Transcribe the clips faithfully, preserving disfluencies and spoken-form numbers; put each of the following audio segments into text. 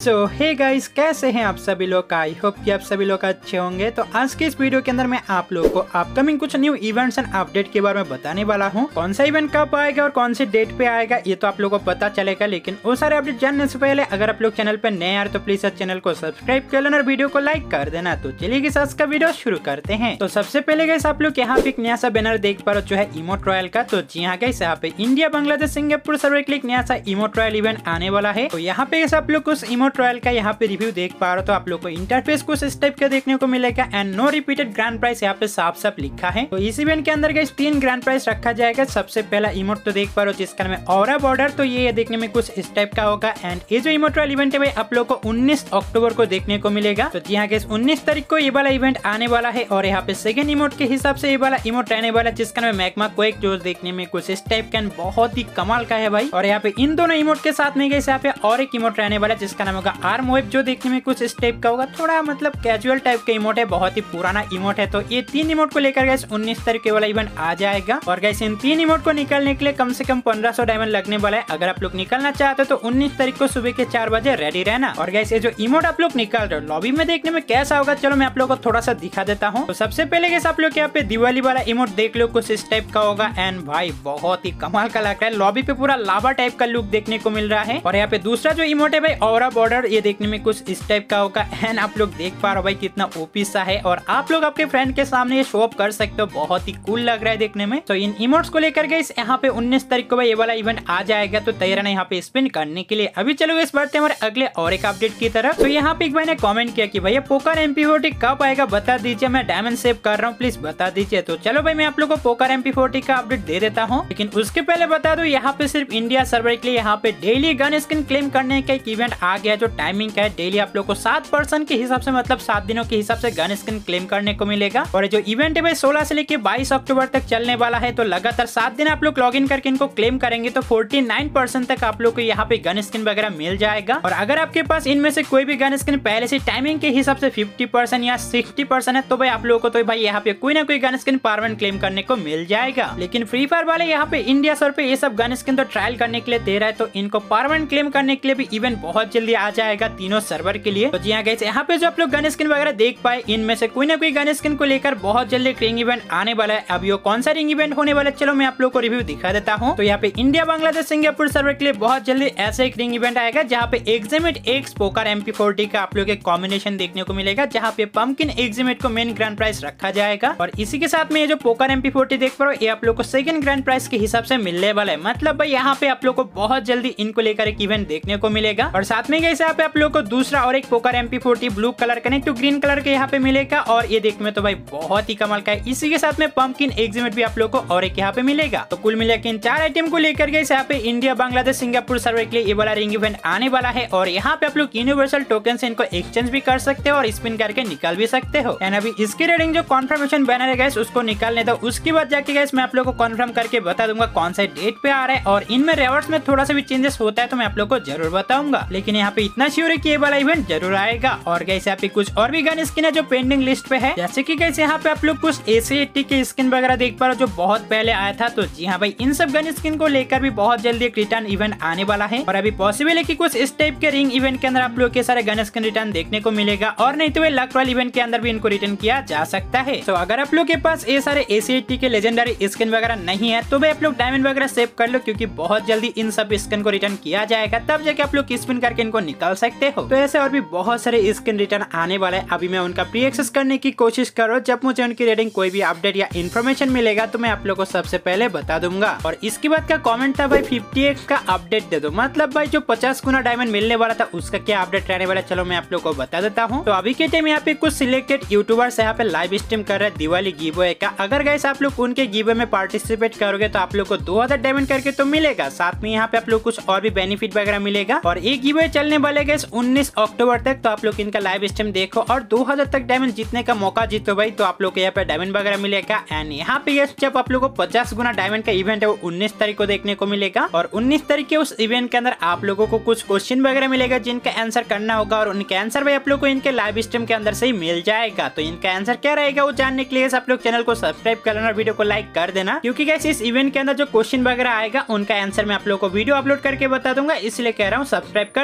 सो hey guys, कैसे हैं आप सभी लोग। आई होप कि आप सभी लोग अच्छे होंगे। तो आज के इस वीडियो के अंदर मैं आप लोगों को अपकमिंग कुछ न्यू इवेंट्स एंड अपडेट के बारे में बताने वाला हूं। कौन सा इवेंट कब आएगा और कौन सी डेट पे आएगा ये तो आप लोगों को पता चलेगा, लेकिन वो सारे अपडेट जानने से पहले अगर आप लोग चैनल पे नए आ रहे तो प्लीज चैनल को सब्सक्राइब कर लेना और वीडियो को लाइक कर देना। तो चलिए गाइस आज का वीडियो शुरू करते हैं। तो सबसे पहले गाइस आप लोग यहाँ पे एक नया सा बैनर देख पा रहे हो जो है इमोट रॉयल का। तो जी हाँ गाइस, यहाँ पे इंडिया बांग्लादेश सिंगापुर सर्वर के लिए एक नया सा इमोट रॉयल इवेंट आने वाला है। तो यहाँ पे आप लोग उस इमोट रॉयल का यहाँ पे रिव्यू देख पा रहे हो। तो आप लोग को इंटरफेस कुछ इस टाइप का देखने को मिलेगा and no repeated grand price यहाँ पे साफ साफ लिखा है। तो इस इवेंट के अंदर गाइस तीन ग्रैंड प्राइस रखा जाएगा। सबसे पहला इमोट तो देख पा रहे हो जिसका नाम है ऑरा बॉर्डर। तो ये देखने में कुछ इस टाइप का होगा एंड ये जो इमोट रॉयल इवेंट है भाई आप लोग को उन्नीस अक्टूबर को देखने को मिलेगा। तो जी हाँ गाइस उन्नीस तारीख को ये वाला इवेंट आने वाला है। और यहाँ पे सेकंड इमोट के हिसाब से ये वाला इमोट रहने वाला है जिसका नाम है मैग्मा क्वेक, जो देखने में कुछ इस टाइप का बहुत ही कमाल का है भाई। और यहाँ पे इन दोनों इमोट के साथ में गाइस यहाँ पे और एक इमोट रहने वाला है जिसका नाम होगा आर्म वेब, जो देखने में कुछ इस टाइप का होगा। थोड़ा मतलब कैजुअल टाइप का इमोट है, बहुत ही पुराना इमोट है। तो ये तीन इमोट को लेकर गाइस उन्नीस तारीख वाला इवेंट आ जाएगा। और गाइस इन तीन इमोट को निकालने के लिए कम से कम पंद्रह सौ डायमंड लगने वाला है। अगर आप लोग निकालना चाहते हो तो उन्नीस तारीख को सुबह के चार बजे रेडी रहना। और गाइस ये जो इमोट आप लोग निकाल रहे हो लॉबी में देखने में कैसा होगा, चलो मैं आप लोग को थोड़ा सा दिखा देता हूँ। तो सबसे पहले गाइस आप लोग यहाँ पे दिवाली वाला इमोट देख लो, कुछ इस टाइप का होगा एंड भाई बहुत ही कमाल का लग रहा है। लॉबी पे पूरा लावा टाइप का लुक देखने को मिल रहा है। और यहाँ पे दूसरा जो इमोट है भाई ऑरा बॉर्डर, ये देखने में कुछ इस टाइप का होगा एंड आप लोग देख पा रहे हो भाई कितना ओपी सा है। और आप लोग आपके फ्रेंड के सामने ये शो ऑफ कर सकते हो, बहुत ही कूल लग रहा है देखने में। तो इन इमोट्स को लेकर गाइस यहाँ पे उन्नीस तारीख को भाई ये वाला इवेंट आ जाएगा। तो तैयार रहना यहाँ पे स्पिन करने के लिए। अभी चलो इस बढ़ते हमारे अगले और एक अपडेट की तरफ। तो यहाँ पे एक भाई ने कमेंट किया कि भैया पोकर एम पी फोर्टी कब आएगा बता दीजिए, मैं डायमंड सेव कर रहा हूँ प्लीज बता दीजिए। तो चलो भाई मैं आप लोग को पोकर एम पी फोर्टी का अपडेट दे देता हूँ, लेकिन उसके पहले बता दो यहाँ पे सिर्फ इंडिया सर्वर के लिए यहाँ पे डेली गन स्किन क्लेम करने का एक इवेंट आ गया। जो टाइमिंग का है डेली आप लोग को सात पर्सन के हिसाब से मतलब सात दिनों के हिसाब से गन स्किन क्लेम करने को मिलेगा। और जो इवेंट है भाई सोलह से लेके बाईस अक्टूबर तक चलने वाला है। तो लगातार सात दिन आप लोग लॉग इन करके इनको क्लेम करेंगे तो उनचास परसेंट तक आप लोग को यहाँ पे गन स्किन वगैरह मिल जाएगा। और अगर आपके पास इनमें से कोई भी गन स्किन पहले से टाइमिंग के हिसाब से पचास परसेंट या साठ परसेंट है तो भाई आप लोगों को तो भाई यहाँ पे कोई ना कोई गन स्किन परमानेंट क्लेम करने को मिल जाएगा। लेकिन फ्री फायर वाले यहाँ पे इंडिया सर्वर पे ये सब गन स्किन तो ट्रायल करने के लिए दे रहा है, तो इनको परमानेंट क्लेम करने के लिए भी इवेंट बहुत जल्दी आ जाएगा तीनों सर्वर के लिए। तो जी हाँ गाइस यहाँ पे जो आप लोग गन स्किन वगैरह देख पाए इनमें से कोई ना कोई गन स्किन को लेकर बहुत जल्दी रिंग इवेंट आने वाला है। अब ये कौन सा रिंग इवेंट होने वाला है चलो मैं आप लोग को रिव्यू दिखा देता हूँ। तो यहाँ पे इंडिया बांग्लादेश सिंगापुर सर्वर के लिए बहुत जल्दी ऐसा एक रिंग इवेंट आएगा जहाँ पे एक्जिमेट X poker M P forty का आप लोग एक कॉम्बिनेशन देखने को मिलेगा, जहाँ पे पंपकिन एक्जिमेट को मेन ग्रैंड प्राइस रखा जाएगा। और इसी के साथ में ये जो पोकर एम पी फोर्टी देख पा रहे हो ये आप लोग को सेकंड ग्रैंड प्राइस के हिसाब से मिलने वाला है। मतलब भाई यहाँ पे आप लोग को बहुत जल्दी इनको लेकर एक इवेंट देखने को मिलेगा। और साथ में गाइस यहाँ पे आप लोग को दूसरा और एक poker M P forty blue colour का नहीं तो ग्रीन कलर के यहाँ पे मिलेगा। और ये देखने में तो भाई बहुत ही कमाल का है। इसी के साथ में पंपकिन एक्जिमेट भी आप लोग को और एक यहाँ पे मिलेगा। तो कुल मिलाकर इन चार आइटम को लेकर गाइस यहाँ पे इंडिया बांग्लादेश सिंगापुर सर्वर के लिए ये वाला रिंग इवेंट आने वाला है। और यहाँ पे आप लोग यूनिवर्सल टोकन से इनको एक्सचेंज भी कर सकते हो और स्पिन करके निकाल भी सकते हो। एंड अभी इसकी रेटिंग जो कॉन्फर्मेशन बैनर है गाइस उसको निकालने दो, उसके बाद जाके गाइस मैं आप लोग को कॉन्फर्म करके बता दूंगा कौन सा डेट पे आ रहा है। और इनमें रिवॉर्ड्स में थोड़ा सा भी चेंजेस होता है तो मैं आप लोग को जरूर बताऊंगा, लेकिन यहाँ पे इतना श्योर है कि ये वाला इवेंट जरूर आएगा। और गाइस यहाँ पे कुछ और भी गन स्किन है जो पेंडिंग लिस्ट पे है, जैसे कि गाइस यहाँ पे आप लोग कुछ ए सी एटी के स्किन वगैरह देख पा रहे हो जो बहुत पहले आया था। तो जी हाँ भाई इन सब गन स्किन को लेकर भी बहुत जल्दी एक रिटर्न इवेंट आने वाला है। और अभी पॉसिबल है कि कुछ इस टाइप के रिंग इवेंट के अंदर आप लोग के सारे गन स्किन रिटर्न देखने को मिलेगा, और नहीं तो वे लक रॉयल इवेंट के अंदर भी इनको रिटर्न किया जा सकता है। तो अगर आप लोग के पास ये सारे ए सी एटी के लेजेंडरी स्किन वगैरह नहीं है तो भाई आप लोग डायमंड वगैरह सेव कर लो, क्योंकि बहुत जल्दी इन सब स्किन को रिटर्न किया जाएगा, तब जाके आप लोग स्पिन करके इनको निकाल सकते हो। तो ऐसे और भी बहुत सारे स्किन रिटर्न आने वाला है। अभी मैं उनका प्री एक्सेस करने की कोशिश करो, जब मुझे उनकी रेटिंग कोई भी अपडेट या इन्फॉर्मेशन मिलेगा तो मैं आप लोग को सबसे पहले बता दूंगा। और इसके बाद का कमेंट था भाई फिफ्टी एक्स का अपडेट दे दो, मतलब भाई जो पचास गुना डायमंड मिलने वाला था उसका क्या अपडेट रहने वाला, चलो मैं आप लोग को बता देता हूँ। तो अभी के टाइम यहाँ पे कुछ सिलेक्टेड यूट्यूबर्स यहाँ पे लाइव स्ट्रीम कर रहे हैं दिवाली गिवअवे का। अगर गाइस आप लोग उनके गिवअवे में पार्टिसिपेट करोगे तो आप लोग को दो हजार डायमंड करके तो मिलेगा, साथ में यहाँ पे आप लोग कुछ और भी बेनिफिट वगैरह मिलेगा। और एक गिवअवे चलने वाले गाइस उन्नीस अक्टूबर तक, तो आप लोग इनका लाइव स्ट्रीम देखो और दो हजार तक डायमंड जीतने का मौका जीतो भाई, तो आप लोग को यहाँ पे डायमंड वगैरह मिलेगा। एंड यहाँ पे जब आप लोग को पचास गुना डायमंड का इवेंट है वो उन्नीस तारीख को देखने को मिलेगा। और उन्नीस तारीख के उस इवेंट के अंदर आप लोगों को कुछ क्वेश्चन वगैरह मिलेगा जिनका आंसर करना होगा, और उनके आंसर भाई आप लोग को इनके लाइव स्ट्रीम के अंदर से ही मिल जाएगा। तो इनका आंसर क्या रहेगा वो जानने के लिए आप लोग चैनल को सब्सक्राइब कर लेना, वीडियो को लाइक कर देना, क्योंकि गाइस इस इवेंट के अंदर जो क्वेश्चन वगैरह आएगा उनका आंसर मैं आप लोग को वीडियो अपलोड करके बता दूंगा, इसलिए कह रहा हूँ सब्सक्राइब कर लो। और अभी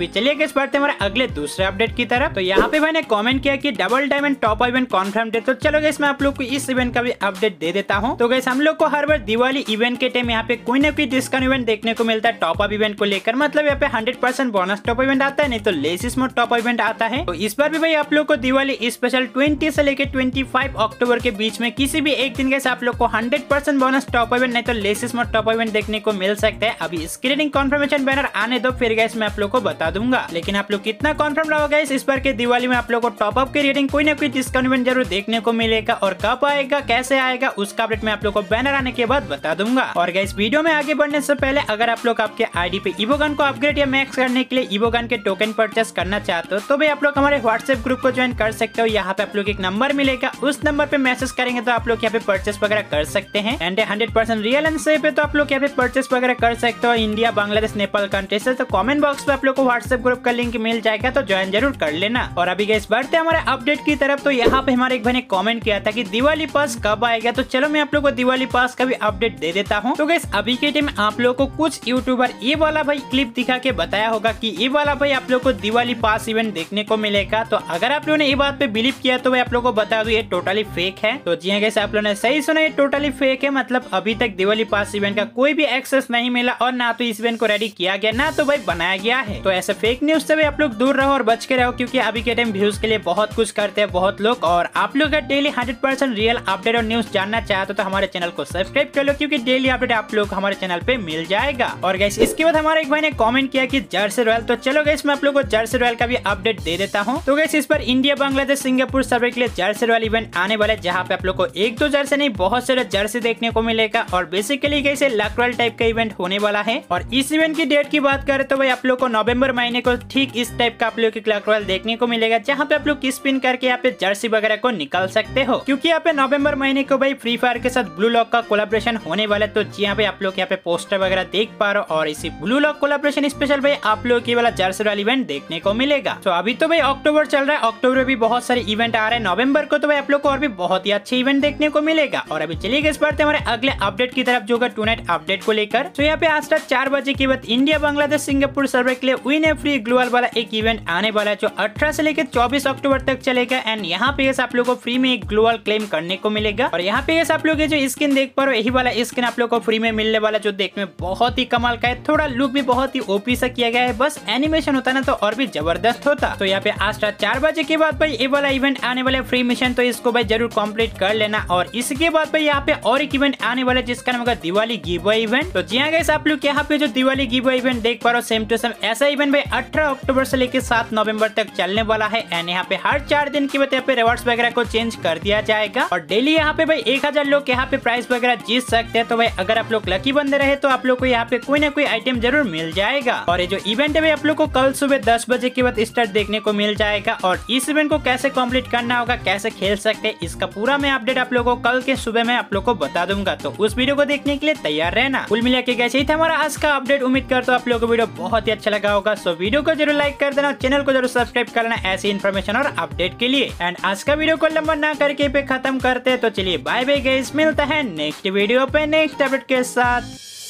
अभी चलिए गाइस बढ़ते हैं हमारे अगले दूसरे अपडेट की तरफ। तो यहाँ पे भाई ने कमेंट किया कि double diamond top event confirm है। तो चलो गाइस मैं आप लोग को इस इवेंट का भी अपडेट दे देता हूँ। तो गाइस हम लोग को हर बार दिवाली इवेंट के टाइम यहाँ पे कोई ना कोई डिस्काउंट इवेंट देखने को मिलता है टॉप अप इवेंट को लेकर। मतलब यहाँ पे hundred percent bonus top event आता है, नहीं तो लेसिस मोड टॉप इवेंट आता है। तो इस बार भी भाई आप लोग को दिवाली स्पेशल बीस से लेकर पच्चीस अक्टूबर के बीच में किसी भी एक दिन के आप लोग को hundred percent bonus top event नहीं तो लेसिस मोड टॉप इवेंट देखने को मिल सकता है। अभी इसकी रेटिंग कंफर्मेशन बैनर आने दो, फिर गाइस मैं आप लोग को बता दूंगा। लेकिन आप लोग कितना कंफर्म रहो गाइस, इस बार के दिवाली में आप लोग को टॉप अप की रेटिंग कोई ना कोई डिस्काउंट इवेंट जरूर देखने को मिलेगा। और कब आएगा कैसे आएगा उसका अपडेट मैं आप लोग को बैनर आने के बाद बता दूंगा। और गाइस वीडियो में आगे बढ़ने से पहले अगर आप लोग आपके आईडी पे इवोगन को अपग्रेड या मैक्स करने के लिए इवोगन के टोकन परचेस करना चाहते हो तो भाई आप लोग हमारे व्हाट्सएप ग्रुप को ज्वाइन कर सकते हो। यहाँ पे आप लोग एक नंबर मिलेगा, उस नंबर पे मैसेज करेंगे तो आप लोग यहाँ पे परचेस वगैरह कर सकते हैं। And hundred percent real and safe है तो आप लोग यहाँ पे परचेस वगैरह कर सकते हो। इंडिया, बांग्लादेश, नेपाल कंट्री से। तो कमेंट बॉक्स पे आप लोग को व्हाट्सएप ग्रुप का लिंक मिल जाएगा, तो ज्वाइन जरूर कर लेना। और अभी गाइस बढ़ते हमारे अपडेट की तरफ। तो यहाँ पे हमारे एक भाई ने कमेंट किया था कि दिवाली पास कब आएगा। तो चलो मैं आप लोग को दिवाली पास का भी अपडेट दे देता हूँ। तो गाइस अभी के टाइम आप लोग को कुछ यूट्यूबर ये वाला भाई क्लिप दिखा के बताया होगा कि ये वाला भाई आप लोग को दिवाली पास इवेंट देखने को मिलेगा। तो अगर आप लोगों ने ये बात पे बिलीव किया तो भाई आप लोग को बता दूं ये टोटली फेक है। तो जी गाइस आप लोगों ने सही सुना, ये टोटली फेक है। मतलब अभी तक दिवाली पास इवेंट का कोई भी एक्सेस नहीं मिला और ना तो इस इवेंट को रेडी किया गया ना तो भाई बनाया गया है। तो ऐसे फेक न्यूज से भी आप लोग दूर रहो और बच के रहो, क्योंकि अभी के टाइम व्यूज के लिए बहुत कुछ करते हैं बहुत लोग। और आप लोग अगर daily hundred percent real update और न्यूज जानना चाहते हो तो हमारे चैनल को सब्सक्राइब कर लो, क्योंकि डेली अपडेट आप लोग हमारे चैनल पे मिल जाएगा। और गाइस इसके बाद हमारे एक भाई ने कमेंट किया कि जर्सी रॉयल। तो चलो गाइस मैं आप लोग को जर्सी रॉयल का भी अपडेट दे देता हूँ। तो गाइस इस पर इंडिया, बांग्लादेश, सिंगापुर सर्वे के लिए जर्सी रॉयल इवेंट आने वाले, जहाँ पे आप लोग को एक दो जर्सी नहीं बहुत सारे जर्सी देखने को मिलेगा। और basically guys luck royale type का इवेंट होने वाला है। और इस इवेंट की डेट की बात करें तो भाई आप लोग को नवंबर महीने को ठीक इस टाइप का आप लोग की लक रॉयल देखने को मिलेगा, जहाँ पे आप लोग स्पिन करके यहाँ पे जर्सी वगैरह को निकाल सकते हो। क्योंकि यहाँ पे नवंबर महीने को भाई फ्री फायर के साथ ब्लू लॉक का कोलैबोरेशन होने वाला है। तो यहाँ पे आप लोग यहाँ पे पोस्टर वगैरह देख पा रहे हो। और इसी ब्लू लॉक कोलैबोरेशन स्पेशल भाई आप लोग की वाला जर्सी रॉयल इवेंट देखने को मिलेगा। तो अभी तो भाई अक्टूबर चल रहा है, अक्टूबर में भी बहुत सारे इवेंट आ रहे हैं। नवंबर को तो भाई आप लोग को और भी बहुत ही अच्छे इवेंट देखने को मिलेगा। और अभी चलिए इस बार हमारे अगले अपडेट की तरफ जो टू नाइट अपडेट को लेकर। तो यहाँ पे आज तक चार बजे के बाद इंडिया, बांग्लादेश, सिंगापुर सर्वे के लिए विन ए फ्री ग्लोबल वाला एक इवेंट आने वाला है, जो अठारह से लेकर चौबीस अक्टूबर तक चलेगा। एंड यहाँ पे आप लोग को फ्री में एक ग्लोबल क्लेम करने को मिलेगा। और यहाँ पे आप लोग जो स्किन देख पा रहे हो यही वाला स्किन आप लोग को फ्री में मिलने वाला, जो देखने में बहुत ही कमाल का है। थोड़ा लुक भी बहुत ही ओपी सा किया गया है, बस एनिमेशन होता ना तो और भी जबरदस्त होता। तो यहाँ पे आज रात चार बजे के बाद भाई ये वाला इवेंट आने वाला फ्री मिशन, तो इसको भाई जरूर कंप्लीट कर लेना। और इसके बाद भाई यहाँ पे और एक इवेंट आने वाला है जिसका नाम होगा दिवाली गिव अवे इवेंट। तो जी हाँ गाइस आप लोग यहाँ पे जो दिवाली गिव अवे इवेंट देख पा रहे हो सेम टू सेम ऐसा इवेंट भाई अठारह अक्टूबर से लेकर सात नवंबर तक चलने वाला है। एंड यहाँ पे हर चार दिन के बाद यहाँ पे रिवॉर्ड्स वगैरह को चेंज कर दिया जाएगा। और डेली यहाँ पे भाई एक हजार लोग यहाँ पे प्राइस वगैरह जीत सकते हैं। तो भाई अगर आप लोग लकी बंदे रहे तो आप लोग को यहाँ पे कोई ना कोई आइटम जरूर मिल जाएगा। और ये जो इवेंट है भाई आप लोग को कल सुबह दस बजे के बाद स्टार्ट देखने को मिल जाएगा। और इस इवेंट को कैसे कंप्लीट करना होगा, कैसे खेल सकते हैं, इसका पूरा मैं अपडेट आप लोगों को कल के सुबह में आप लोग को बता दूंगा। तो उस वीडियो को देखने के लिए तैयार रहना। कुल मिला के कैसे ही था हमारा आज का अपडेट। उम्मीद करता हूं आप लोगों को वीडियो बहुत ही अच्छा लगा होगा। सो वीडियो को जरूर लाइक कर देना, चैनल को जरूर सब्सक्राइब करना ऐसी इन्फॉर्मेशन और अपडेट के लिए। एंड आज का वीडियो को लंबा ना करके पे खत्म करते हैं। तो चलिए बाय बाय गाइस, मिलता है नेक्स्ट वीडियो पे नेक्स्ट अपडेट के साथ।